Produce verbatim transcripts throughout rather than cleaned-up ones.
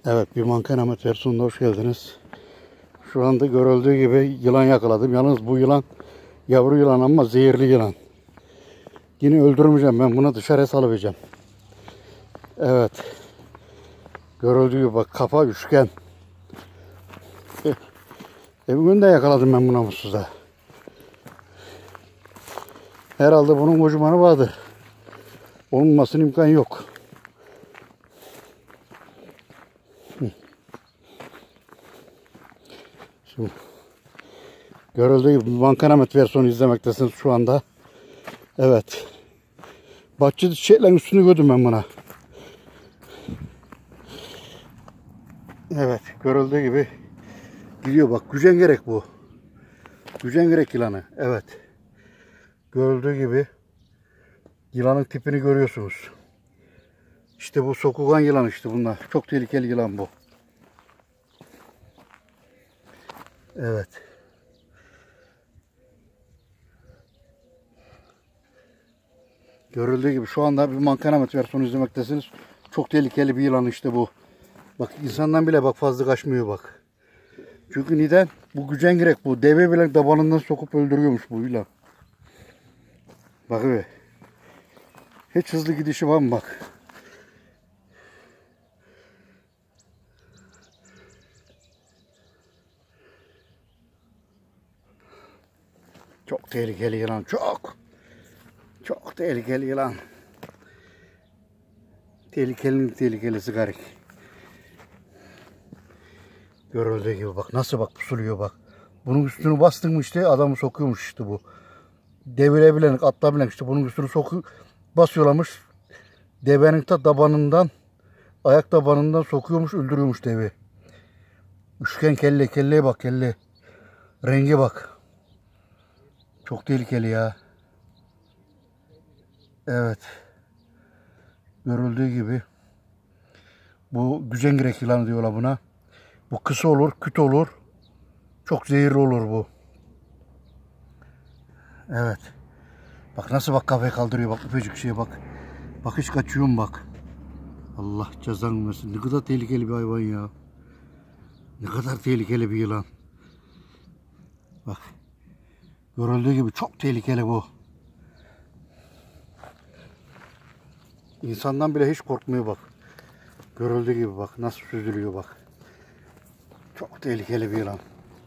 Evet, bir Mankenamet versiyonuna hoş geldiniz. Şu anda görüldüğü gibi yılan yakaladım. Yalnız bu yılan yavru yılan ama zehirli yılan. Yine öldürmeyeceğim, ben bunu dışarıya salıvereceğim. Evet. Görüldüğü gibi bak, kafa üçgen. E, e bugün de yakaladım ben bu namussuzda. Herhalde bunun kocamanı vardır. Olmasının imkanı yok. Şimdi görüldüğü gibi Mankenamet versiyonu izlemektesiniz şu anda. Evet. Bahçede çiçeklerin üstünü gördüm ben buna. Evet, görüldüğü gibi gidiyor bak. Gücengerek bu. Gücengerek yılanı. Evet. Görüldüğü gibi yılanın tipini görüyorsunuz. İşte bu sokugan yılan, işte bunlar. Çok tehlikeli yılan bu. Evet. Görüldüğü gibi şu anda bir Mankenamet versiyonu izlemektesiniz. Çok tehlikeli bir yılan işte bu. Bak, insandan bile bak fazla kaçmıyor bak. Çünkü neden? Bu gücengerek bu. Deve bile tabanından sokup öldürüyormuş bu yılan. Bak be. Hiç hızlı gidişi var mı bak. Çok tehlikeli yılan, çok. Çok tehlikeli yılan. Tehlikenin tehlikelisi garik. Görüldüğü gibi bak, nasıl bak pusuluyor bak. Bunun üstünü bastın mı işte adamı sokuyormuş işte bu. Devirebilen, atlabilen işte bunun üstünü sokuyor, basıyorlarmış. Devenin ta tabanından, ayak tabanından sokuyormuş, öldürüyormuş devi. Üçgen kelle, kelleye bak, kelle. Renge bak. Çok tehlikeli ya. Evet. Görüldüğü gibi. Bu gücengerek yılanı diyorlar buna. Bu kısa olur, küt olur. Çok zehirli olur bu. Evet. Bak nasıl bak, kafayı kaldırıyor bak, ufacık şeye bak. Bak hiç kaçıyorum bak. Allah cezanı versin. Ne kadar tehlikeli bir hayvan ya. Ne kadar tehlikeli bir yılan. Bak. Görüldüğü gibi çok tehlikeli bu. İnsandan bile hiç korkmuyor bak. Görüldüğü gibi bak nasıl süzülüyor bak. Çok tehlikeli bir yılan.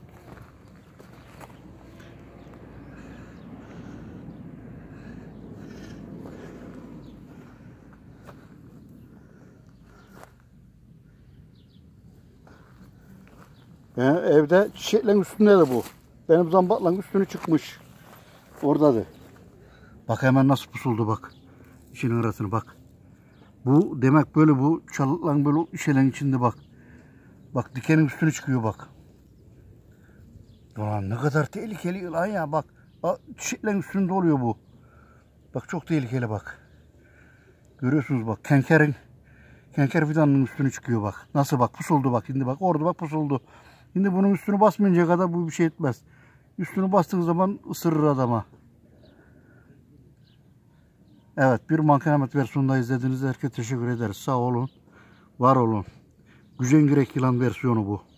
Yani evde çiçeklerin üstünde de bu. Benim zambakların üstünü çıkmış. Oradadır. Bak hemen nasıl pusuldu bak. İçinin arasını bak. Bu demek böyle, bu çalıkların böyle şeylerin içinde bak. Bak dikenin üstünü çıkıyor bak. Ulan ne kadar tehlikeli yılan ya bak. Çiçeklerin üstünde oluyor bu. Bak çok tehlikeli bak. Görüyorsunuz bak, kenkerin kenker fidanının üstünü çıkıyor bak. Nasıl bak pusuldu bak, şimdi bak orada bak pusuldu. Şimdi bunun üstünü basmayınca kadar bu bir şey etmez. Üstünü bastığın zaman ısırır adama. Evet, bir Mankenamet versiyonunda izlediğinizde herkese teşekkür ederiz. Sağ olun, var olun. Gücengerek yılan versiyonu bu.